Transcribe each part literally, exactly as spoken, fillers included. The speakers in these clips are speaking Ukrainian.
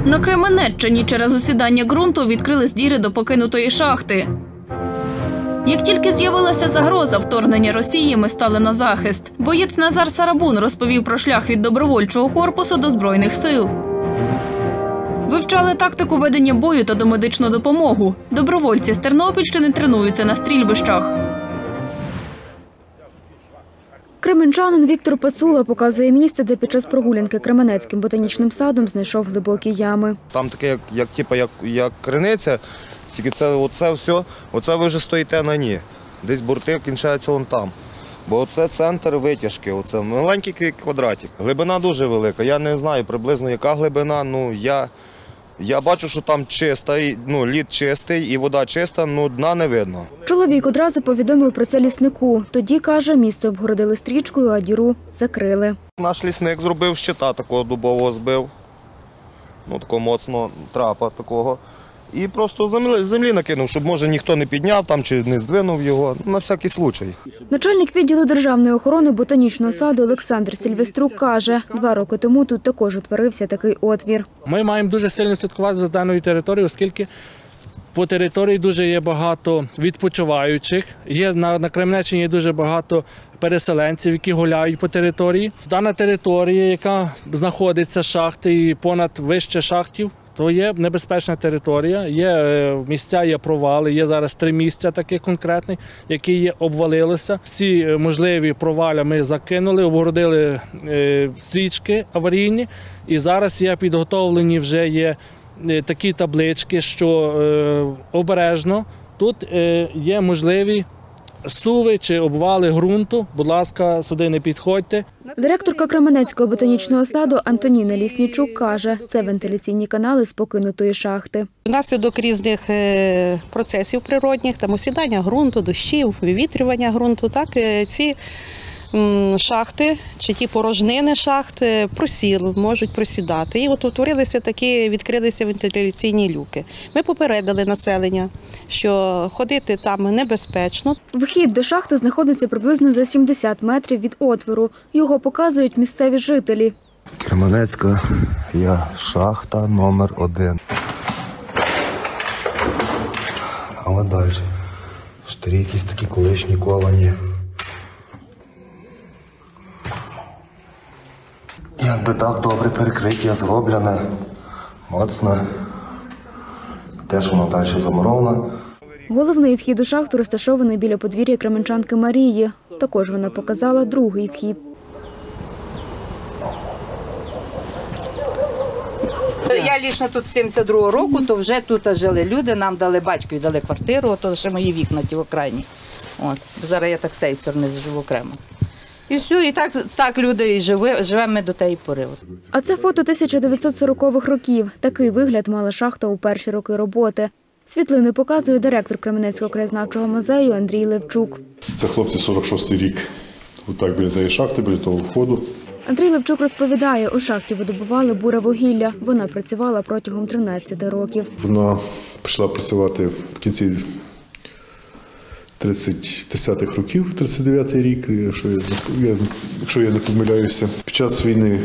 На Кременеччині через осідання ґрунту відкрились діри до покинутої шахти. Як тільки з'явилася загроза вторгнення Росії, ми стали на захист. Боєць Назар Сарабун розповів про шлях від добровольчого корпусу до Збройних сил. Вивчали тактику ведення бою та домедичну допомогу. Добровольці з Тернопільщини тренуються на стрільбищах. Кременчанин Віктор Пацула показує місце, де під час прогулянки Кременецьким ботанічним садом знайшов глибокі ями. Там таке, як, як, типу, як, як криниця, тільки це, оце все, оце ви вже стоїте на ній. Десь борти кінчаються вон там. Бо оце центр витяжки, оце маленький квадратик. Глибина дуже велика, я не знаю приблизно яка глибина, ну я... Я бачу, що там чиста, ну, лід чистий і вода чиста, ну дна не видно. Чоловік одразу повідомив про це ліснику. Тоді, каже, місце обгородили стрічкою, а діру закрили. Наш лісник зробив щита такого дубового, збив, ну такого моцного трапа такого. І просто землі, землі накинув, щоб, може, ніхто не підняв там чи не здвинув його, на всякий случай. Начальник відділу державної охорони ботанічного саду Олександр Сільвеструк каже, два роки тому тут також утворився такий отвір. Ми маємо дуже сильно слідкувати за даною територією, оскільки по території дуже є багато відпочиваючих, є на, на Кременеччині є дуже багато переселенців, які гуляють по території. Дана територія, яка знаходиться шахти і понад вище шахтів, то є небезпечна територія, є місця, є провали, є зараз три місця таких конкретних, які є, обвалилися. Всі можливі проваля ми закинули, обгородили е, стрічки аварійні і зараз є підготовлені вже є такі таблички, що е, обережно тут е, є можливі суви чи обвали ґрунту, будь ласка, сюди не підходьте. Директорка Кременецького ботанічного саду Антоніна Ліснічук каже, це вентиляційні канали з покинутої шахти. Внаслідок різних процесів природних, там осідання ґрунту, дощів, вивітрювання ґрунту, так, ці шахти чи ті порожнини шахт просіли, можуть просідати. І от утворилися такі, відкрилися вентиляційні люки. Ми попередили населення, що ходити там небезпечно. Вхід до шахти знаходиться приблизно за сімдесят метрів від отвору. Його показують місцеві жителі. Кременецька я шахта номер один. Але далі. Штирі якісь такі колишні ковані. Якби так добре перекриття зроблене, моцне, теж воно далі замуроване. Головний вхід у шахту розташований біля подвір'я кременчанки Марії. Також вона показала другий вхід. Я лічно тут з сімдесят другого року, то вже тут жили люди, нам дали батько і дали квартиру, то ще мої вікна ті в окраїні. От. Зараз я так з цієї сторони живу окремо. І все, і так, так люди і живе, живемо ми до тієї пори. А це фото тисяча дев'ятсот сорокових років. Такий вигляд мала шахта у перші роки роботи. Світлини показує директор Кременецького краєзнавчого музею Андрій Левчук. Це хлопці сорок шостий рік. Отак біля тієї шахти, біля того входу. Андрій Левчук розповідає, у шахті видобували буре вугілля. Вона працювала протягом тринадцяти років. Вона почала працювати в кінці тридцятих років, тридцять дев'ятий рік, якщо я, якщо я не помиляюся. Під час війни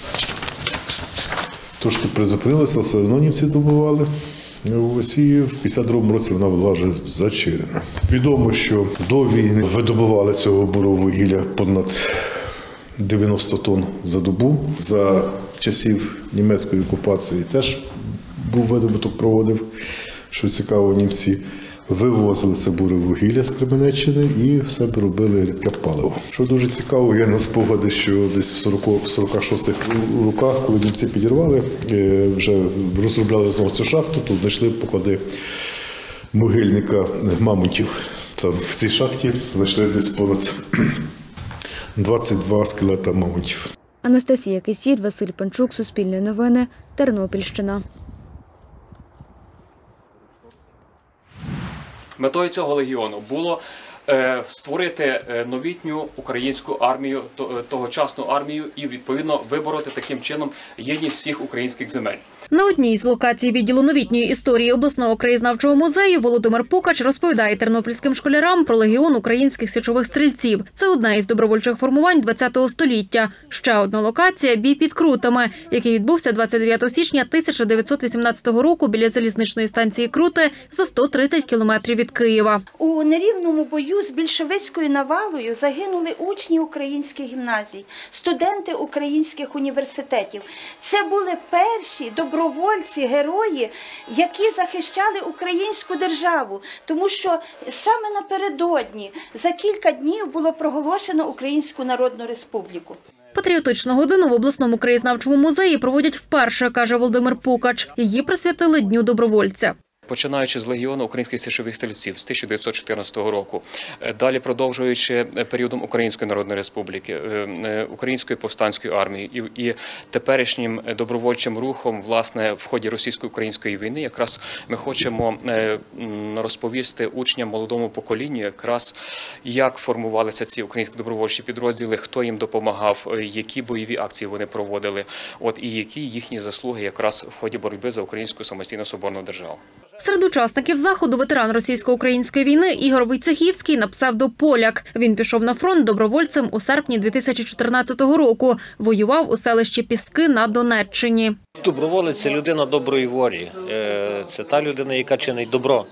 трошки призупинилася, все одно німці добували. Ось і в п'ятдесят другому році вона була вже зачинена. Відомо, що до війни видобували цього бурого вугілля понад дев'яносто тонн за добу. За часів німецької окупації теж був видобуток, проводив, що цікаво, німці вивозили це буре вугілля з Кременеччини і в себе робили рідке паливо. Що дуже цікаво, є на спогади, що десь в сорока шостих роках, коли німці підірвали, вже розробляли знову цю шахту, тут знайшли поклади могильника мамонтів. Там в цій шахті знайшли десь понад двадцять два скелета мамонтів. Анастасія Кисіль, Василь Панчук, Суспільне новини, Тернопільщина. Метою цього легіону було е, створити е, новітню українську армію, то, тогочасну армію і, відповідно, вибороти таким чином єдність всіх українських земель. На одній з локацій відділу новітньої історії обласного краєзнавчого музею Володимир Пукач розповідає тернопільським школярам про легіон українських січових стрільців. Це одне із добровольчих формувань ХХ століття. Ще одна локація – бій під Крутами, який відбувся двадцять дев'ятого січня тисяча дев'ятсот вісімнадцятого року біля залізничної станції Крути за сто тридцять кілометрів від Києва. У нерівному бою з більшовицькою навалою загинули учні українських гімназій, студенти українських університетів. Це були перші добровольці, герої, які захищали українську державу, тому що саме напередодні, за кілька днів було проголошено Українську Народну Республіку. Патріотичну годину в обласному краєзнавчому музеї проводять вперше, каже Володимир Пукач. Її присвятили Дню добровольця. Починаючи з легіону українських січових стрільців з тисяча дев'ятсот чотирнадцятого року, далі продовжуючи періодом Української Народної Республіки, Української повстанської армії і, і теперішнім добровольчим рухом, власне, в ході російсько-української війни, якраз ми хочемо розповісти учням, молодому поколінню, якраз як формувалися ці українські добровольчі підрозділи, хто їм допомагав, які бойові акції вони проводили, от і які їхні заслуги якраз в ході боротьби за українську самостійну соборну державу. Серед учасників заходу ветеран російсько-української війни Ігор Войцехівський на псевдо «Поляк». Він пішов на фронт добровольцем у серпні дві тисячі чотирнадцятого року. Воював у селищі Піски на Донеччині. Доброволець – це людина доброї волі. Це та людина, яка чинить добро.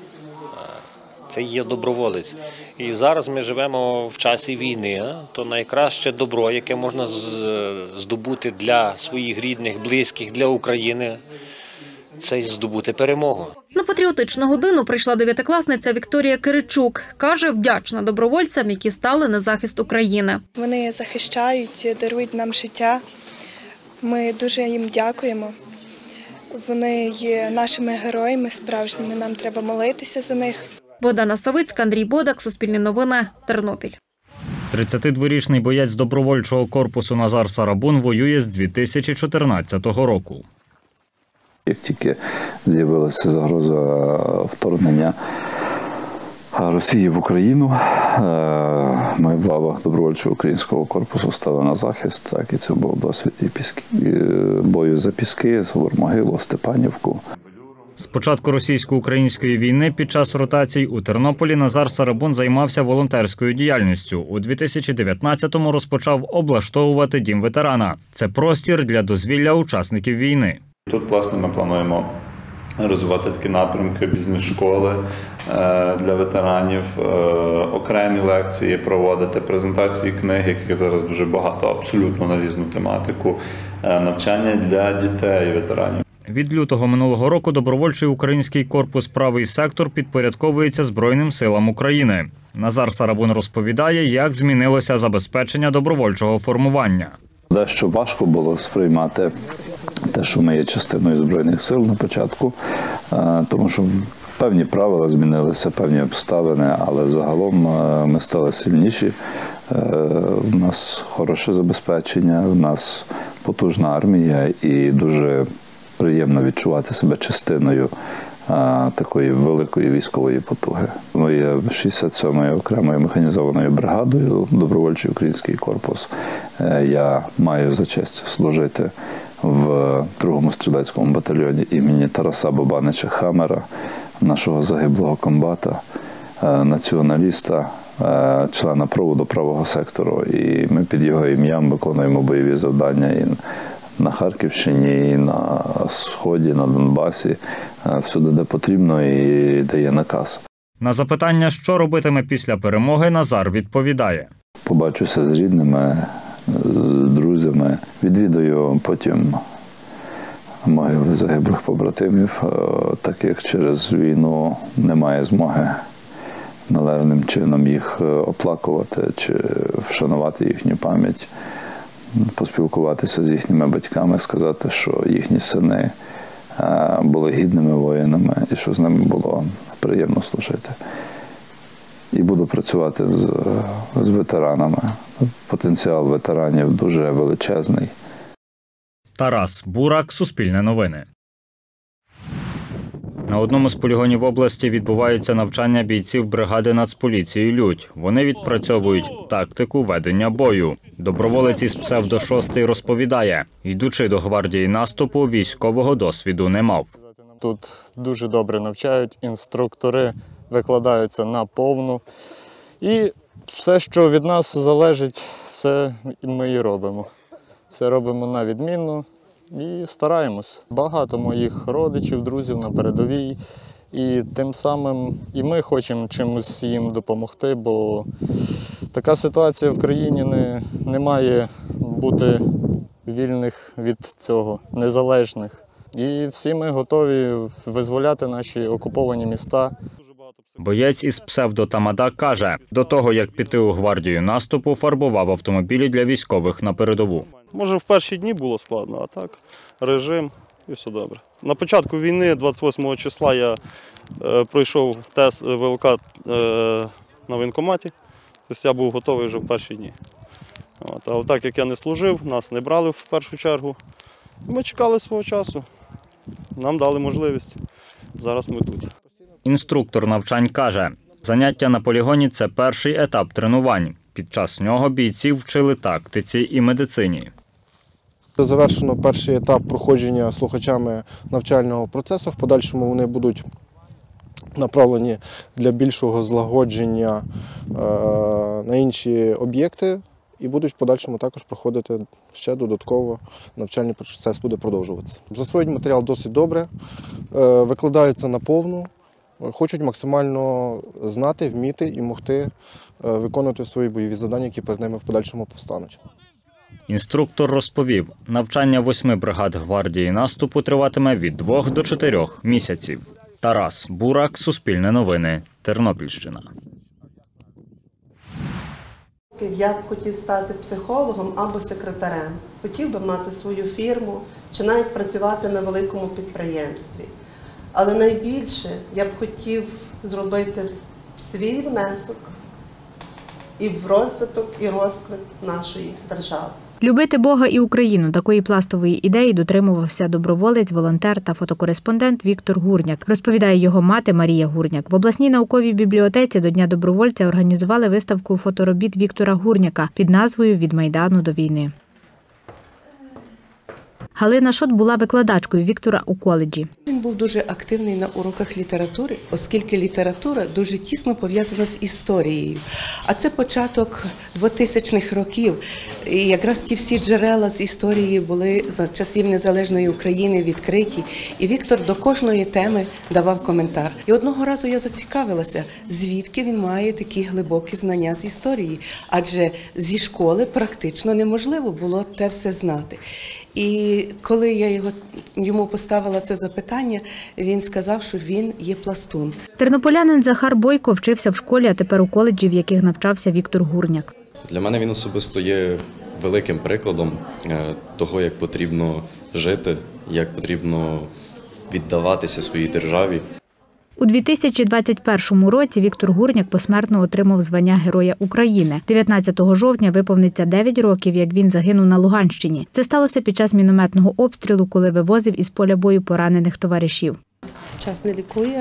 Це є доброволець. І зараз ми живемо в часі війни, то найкраще добро, яке можна здобути для своїх рідних, близьких, для України – це здобути перемогу. На патріотичну годину прийшла дев'ятикласниця Вікторія Киричук. Каже, вдячна добровольцям, які стали на захист України. Вони захищають, дарують нам життя. Ми дуже їм дякуємо. Вони є нашими героями справжніми, нам треба молитися за них. Богдана Савицька, Андрій Бодак, Суспільне новини, Тернопіль. тридцятидворічний боєць добровольчого корпусу Назар Сарабун воює з дві тисячі чотирнадцятого року. Як тільки з'явилася загроза вторгнення Росії в Україну, ми в лавах добровольчого українського корпусу стали на захист. Так, і це був досвід і піски, і бою за Піски, Савор-Могилу, Степанівку. З початку російсько-української війни під час ротацій у Тернополі Назар Сарабун займався волонтерською діяльністю. У дві тисячі дев'ятнадцятому розпочав облаштовувати дім ветерана. Це простір для дозвілля учасників війни. Тут, власне, ми плануємо розвивати такі напрямки, бізнес-школи для ветеранів, окремі лекції проводити, презентації книг, яких зараз дуже багато, абсолютно на різну тематику, навчання для дітей ветеранів. Від лютого минулого року добровольчий український корпус «Правий сектор» підпорядковується Збройним силам України. Назар Сарабун розповідає, як змінилося забезпечення добровольчого формування. Дещо важко було сприймати те, що ми є частиною Збройних сил на початку, тому що певні правила змінилися, певні обставини, але загалом ми стали сильніші. У нас хороше забезпечення, у нас потужна армія і дуже приємно відчувати себе частиною такої великої військової потуги. Ми є шістдесят сьомою окремою механізованою бригадою, добровольчий український корпус. Я маю за честь служити в другому стрілецькому батальйоні імені Тараса Бабанича Хамера, нашого загиблого комбата, націоналіста, члена проводу правого сектору. І ми під його ім'ям виконуємо бойові завдання і на Харківщині, і на Сході, на Донбасі, всюди, де потрібно і де є наказ. На запитання, що робитиме після перемоги, Назар відповідає. Побачуся з рідними, з друзями, відвідаю потім могили загиблих побратимів, так як через війну немає змоги належним чином їх оплакувати чи вшанувати їхню пам'ять, поспілкуватися з їхніми батьками, сказати, що їхні сини були гідними воїнами і що з ними було приємно служити. І буду працювати з, з ветеранами. Потенціал ветеранів дуже величезний. Тарас Бурак, Суспільне новини. На одному з полігонів області відбуваються навчання бійців бригади Нацполіції «Людь». Вони відпрацьовують тактику ведення бою. Доброволець із псевдо шостий розповідає, йдучи до гвардії наступу, військового досвіду не мав. Тут дуже добре навчають, інструктори викладаються на повну. І все, що від нас залежить, все ми і робимо. Все робимо на відмінно і стараємось. Багато моїх родичів, друзів на передовій. І тим самим і ми хочемо чимось їм допомогти, бо така ситуація в країні не, не має бути вільних від цього, незалежних. І всі ми готові визволяти наші окуповані міста. Боєць із псевдо Тамада каже, до того, як піти у гвардію наступу, фарбував автомобілі для військових на передову. Може, в перші дні було складно, а так режим і все добре. На початку війни, двадцять восьмого числа, я е, пройшов тест ВЛК е, на воєнкоматі, тобто я був готовий вже в перші дні. От, але так як я не служив, нас не брали в першу чергу, ми чекали свого часу, нам дали можливість, зараз ми тут. Інструктор навчань каже, заняття на полігоні – це перший етап тренувань. Під час нього бійців вчили тактиці і медицині. Завершено перший етап проходження слухачами навчального процесу. В подальшому вони будуть направлені для більшого злагодження на інші об'єкти і будуть в подальшому також проходити ще додатково, навчальний процес буде продовжуватися. Засвоюють матеріал досить добре, викладаються на повну, хочуть максимально знати, вміти і могти виконувати свої бойові завдання, які перед ними в подальшому повстануть. Інструктор розповів, навчання восьми бригад гвардії наступу триватиме від двох до чотирьох місяців. Тарас Бурак, Суспільне новини, Тернопільщина. Я б хотів стати психологом або секретарем. Хотів би мати свою фірму чи навіть працювати на великому підприємстві. Але найбільше я б хотів зробити свій внесок і в розвиток, і розквіт нашої держави. Любити Бога і Україну – такої пластової ідеї дотримувався доброволець, волонтер та фотокореспондент Віктор Гурняк, розповідає його мати Марія Гурняк. В обласній науковій бібліотеці до Дня добровольця організували виставку фоторобіт Віктора Гурняка під назвою «Від Майдану до війни». Галина Шот була викладачкою Віктора у коледжі. Він був дуже активний на уроках літератури, оскільки література дуже тісно пов'язана з історією. А це початок двотисячних років. І якраз ті всі джерела з історії були за часів незалежної України відкриті. І Віктор до кожної теми давав коментар. І одного разу я зацікавилася, звідки він має такі глибокі знання з історії. Адже зі школи практично неможливо було те все знати. І коли я його, йому поставила це запитання, він сказав, що він є пластун. Тернополянин Захар Бойко вчився в школі, а тепер у коледжі, в яких навчався Віктор Гурняк. Для мене він особисто є великим прикладом того, як потрібно жити, як потрібно віддаватися своїй державі. У дві тисячі двадцять першому році Віктор Гурняк посмертно отримав звання Героя України. дев'ятнадцятого жовтня виповниться дев'ять років, як він загинув на Луганщині. Це сталося під час мінометного обстрілу, коли вивозив із поля бою поранених товаришів. Час не лікує,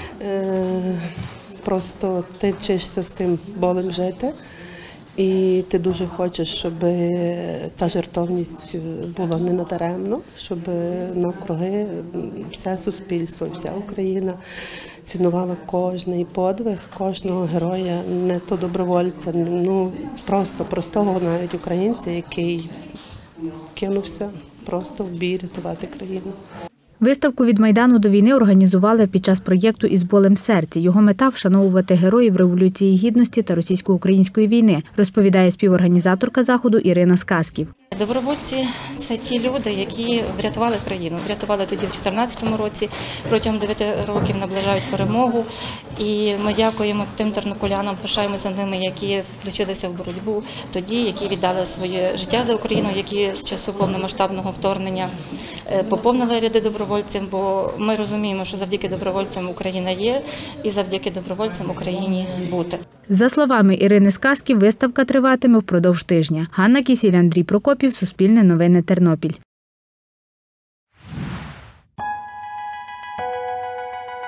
просто ти вчишся з тим болем жити. І ти дуже хочеш, щоб та жертовність була не надаремно, щоб навкруги все суспільство, вся Україна цінувала кожний подвиг, кожного героя, не то добровольця, ну просто простого навіть українця, який кинувся просто в бій рятувати країну. Виставку «Від Майдану до війни» організували під час проєкту «Із болем в серці». Його мета – вшановувати героїв Революції Гідності та російсько-української війни, розповідає співорганізаторка заходу Ірина Сказків. Добровольці – це ті люди, які врятували країну. Врятували тоді в дві тисячі чотирнадцятому році, протягом дев'яти років наближають перемогу. І ми дякуємо тим тернополянам, пишаємося ними, які включилися в боротьбу тоді, які віддали своє життя за Україну, які з часу повномасштабного вторгнення поповнили ряди добровольців, бо ми розуміємо, що завдяки добровольцям Україна є і завдяки добровольцям Україні бути. За словами Ірини Сказків, виставка триватиме впродовж тижня. Ганна Кісіль, Андрій Прокопів, Суспільне новини, Тернопіль.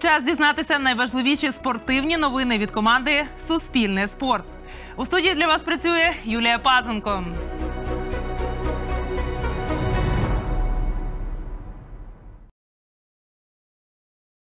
Час дізнатися найважливіші спортивні новини від команди «Суспільне спорт». У студії для вас працює Юлія Пазенко.